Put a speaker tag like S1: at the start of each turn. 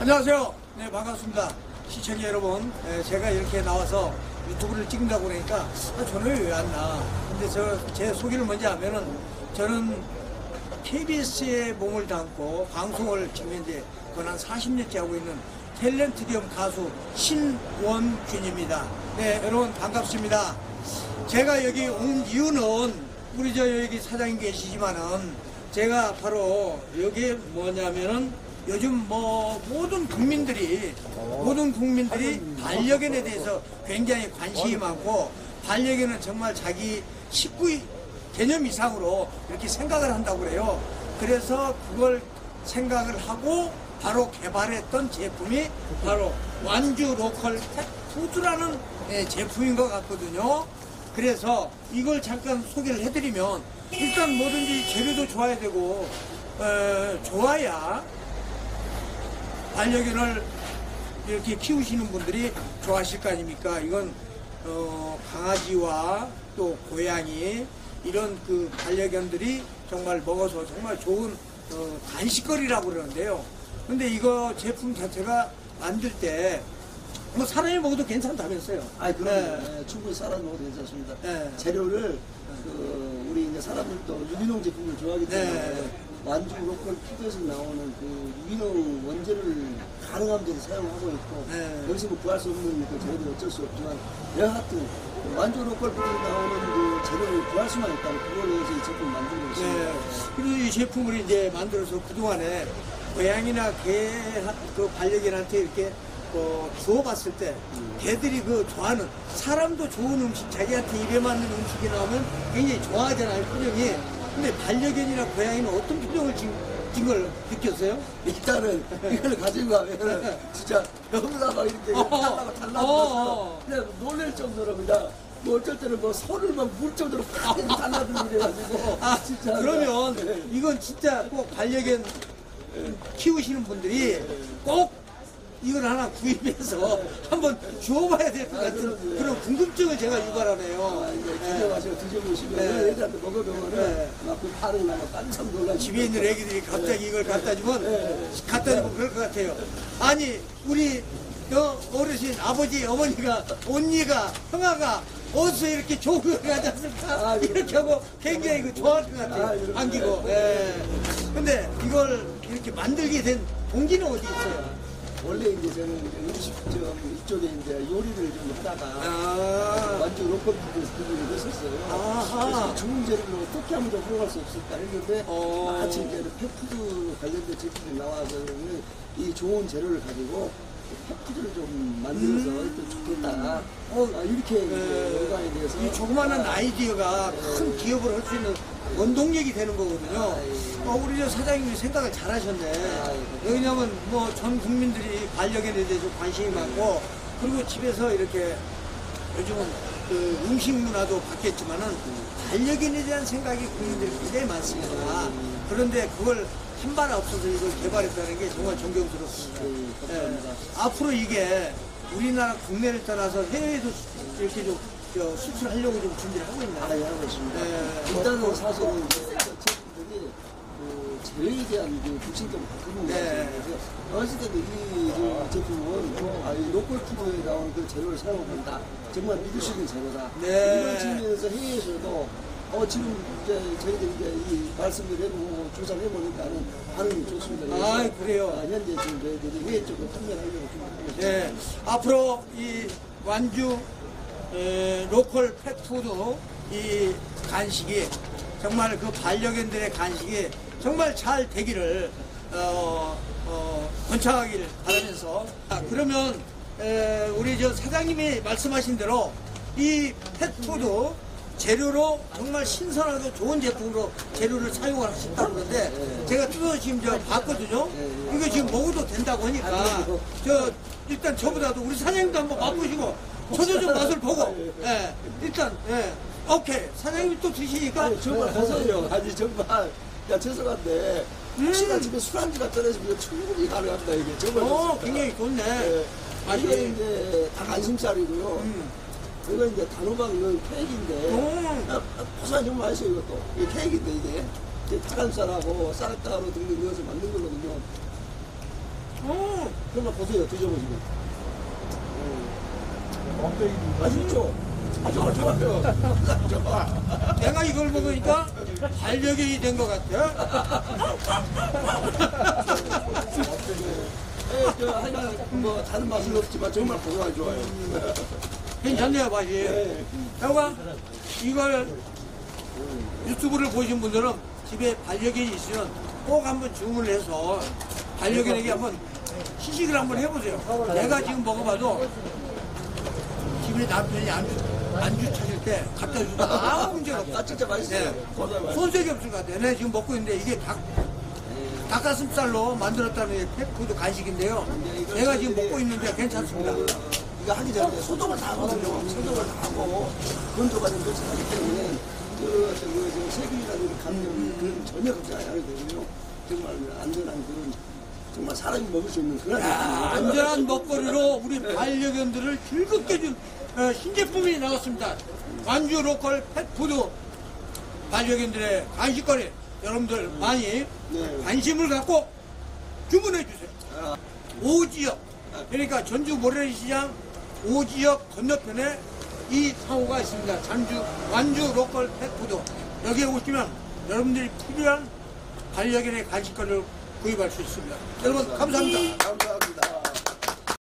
S1: 안녕하세요. 네, 반갑습니다. 시청자 여러분, 제가 이렇게 나와서 유튜브를 찍는다고 그러니까 저는 왜 왔나. 근데 제 소개를 먼저 하면은 저는 KBS에 몸을 담고 방송을 지금 현재 거의 한 40년째 하고 있는 탤런트 겸 가수 신원균입니다. 네, 여러분 반갑습니다. 제가 여기 온 이유는 우리 여기 사장님 계시지만은 제가 바로 여기 뭐냐면은 요즘 모든 국민들이 반려견에 대해서 굉장히 관심이 많고, 반려견은 정말 자기 식구의 개념 이상으로 이렇게 생각을 한다고 그래요. 그래서 그걸 생각을 하고 바로 개발했던 제품이 바로 완주 로컬 펫푸드라는 제품인 것 같거든요. 그래서 이걸 잠깐 소개를 해드리면, 일단 뭐든지 재료도 좋아야 되고 좋아야 반려견을 이렇게 키우시는 분들이 좋아하실 거 아닙니까? 이건 강아지와 또 고양이 이런 그 반려견들이 정말 먹어서 정말 좋은 간식거리라고 그러는데요. 근데 이거 제품 자체가 만들 때 뭐 사람이 먹어도 괜찮다면서요?
S2: 아니 그럼 충분히 사람 먹어도 괜찮습니다. 재료를 우리 이제 사람들도 유기농 제품을 좋아하기 때문에 완주 로컬 푸드에서 나오는 그 유기농 원재료를 가능한 데서 사용하고 있고, 여기서 뭐 구할 수 없는 그 재료들 어쩔 수 없지만, 여하튼 완주 로컬 푸드에 나오는 그 재료를 구할 수만 있다면 그걸로 해서 이 제품을 만들고 있습니다.
S1: 그리고 이 제품을 이제 만들어서 그동안에 고양이나 개 그 반려견한테 이렇게 주워봤을 때 개들이 그 좋아하는, 사람도 좋은 음식, 자기한테 입에 맞는 음식이 나오면 굉장히 좋아하잖아요, 표정이. 근데 반려견이나 고양이는 어떤 표정을 진 걸 느꼈어요?
S2: 일단은 이걸 가지고 가면 진짜 너무나 막 이렇게 달라고 달라붙어서 그냥 놀랄 정도로 그냥 뭐 어쩔 때는 뭐 손을 막 물 정도로 팍 달라들고 이래가지고 진짜.
S1: 그러면 이건 진짜 꼭 반려견 키우시는 분들이 꼭 이걸 하나 구입해서 한번 주워봐야 될 것 같은 그런 궁금증을 제가 유발하네요.
S2: 이제 기대하시고 드셔보시면 애들한테 먹어보면은 막 그 반응이 나면 깜짝 놀라시고,
S1: 집에 있는 애기들이 갑자기 이걸 갖다 주면 그럴 것 같아요. 아니, 우리 어르신, 아버지, 어머니가, 언니가, 형아가 어디서 이렇게 좋은 걸 가져왔을까? 이렇게 하고 굉장히 좋아할 것 같아요. 안기고. 근데 이걸 이렇게 만들게 된 동기는 어디 있어요?
S2: 원래 이제 저는 음식점 이쪽에 이제 요리를 좀 하다가 완전 로컬 푸드에서 그걸 했었어요. 그래서 좋은 재료로 어떻게 하면 좀 활용할 수 없을까 했는데, 마치 이제 펫푸드 관련된 제품이 나와서 이 좋은 재료를 가지고 펫푸드를 좀 만들어서 또 좋겠다. 이렇게 영광에 대해서
S1: 이 조그마한 아이디어가 큰 기업을 할 수 있는 원동력이 되는 거거든요. 우리 사장님이 생각을 잘 하셨네. 왜냐면 뭐 전 국민들이 반려견에 대해서 관심이 많고, 그리고 집에서 이렇게 요즘은 그 음식 문화도 바뀌었지만은 반려견에 대한 생각이 국민들이 굉장히 많습니다. 그런데 그걸 한 발 앞서서 이걸 개발했다는 게 정말 존경스럽습니다. 앞으로 이게 우리나라 국내를 떠나서 해외에도 이렇게 좀 수출하려고 좀 준비를 하고 있나요?
S2: 하고 있습니다. 일단은 사실은 제품들이 재료에 대한 그 불신점을 바꾸는 거예요. 그래서 어찌 됐든 이 제품은 이 로컬 푸드에 나온 그 재료를 사용한다. 정말 믿을 수 있는 재료다. 이런 측면에서 해외에서도 지금 이제 저희들이 이제 이 말씀을 해보고 조사를 해보니까는 반응이 좋습니다.
S1: 그래요?
S2: 현재 지금 저희들이 해외 쪽으로 판매를 하려고 준비하고 있습니다.
S1: 앞으로 이 완주 로컬 펫푸드 이 간식이 정말 그 반려견들의 간식이 정말 잘 되기를 번창하기를 바라면서, 그러면 우리 사장님이 말씀하신 대로 이 펫푸드 재료로 정말 신선하고 좋은 제품으로 재료를 사용을 하신다고 그러는데, 제가 뜯어서 지금 봤거든요. 이거 지금 먹어도 된다고 하니까 일단 저보다도 우리 사장님도 한번 맛보시고 저도 좀 맛을 보고 일단 오케이. 사장님이 또 드시니까
S2: 정말 하세요. 아니 정말 죄송한데 혹시나 집에 술안주가 떨어지면 충분히 가능합니다. 이게 정말
S1: 굉장히 좋네.
S2: 이게 이제 다 안심살이고요. 이거 이제 단호박 이건 케이크인데 고소한 정말 맛있어요. 이것도 이게 케이크인데 이게 닭가슴살하고 쌀가루 등등 넣어서 만든 거거든요. 그런 거 보세요. 드셔보시고. 맛있죠? 아, 좋아요. 좋아.
S1: 내가 이걸 먹으니까 반려견이 된 것 같아.
S2: 하여간 뭐 다른 맛은 없지만 정말 고소하고 좋아요.
S1: 괜찮네요, 맛이. 여가 이걸 유튜브를 보신 분들은 집에 반려견이 있으면 꼭 한번 주문을 해서 반려견에게 한번 시식을 한번 해보세요. 내가 지금 먹어봐도 집에 남편이 안주 찾을 때 갖다 주고 아무 문제가 없어.
S2: 아, 진짜 맛있어요. 고소해요. 맛있어요.
S1: 손색이 없을 것 같아요. 내가 지금 먹고 있는데 이게 닭가슴살로 만들었다는 게 펫푸드 간식인데요. 내가 지금 먹고 있는데 괜찮습니다.
S2: 이거 하기 전에 소독을 다 하거든요. 소독을 다 하고 건조가 좀 거쳐가기 때문에 그 세균이라든지 감염 그런 전혀 걱정 안 하게 되고요. 정말 안전한 그런 정말 사람이 먹을 수 있는 그런
S1: 안전한 먹거리로 우리 반려견들을 즐겁게 해준 신제품이 나왔습니다. 완주 로컬 펫푸드 반려견들의 간식거리 여러분들 많이 관심을 갖고 주문해 주세요. 오지역 그러니까 전주 모래시장 오지역 건너편에 이 상호가 있습니다. 완주 로컬 펫푸드 여기에 오시면 여러분들이 필요한 반려견의 간식거리를 구입할 수 있습니다. 여러분 감사합니다.
S2: 감사합니다.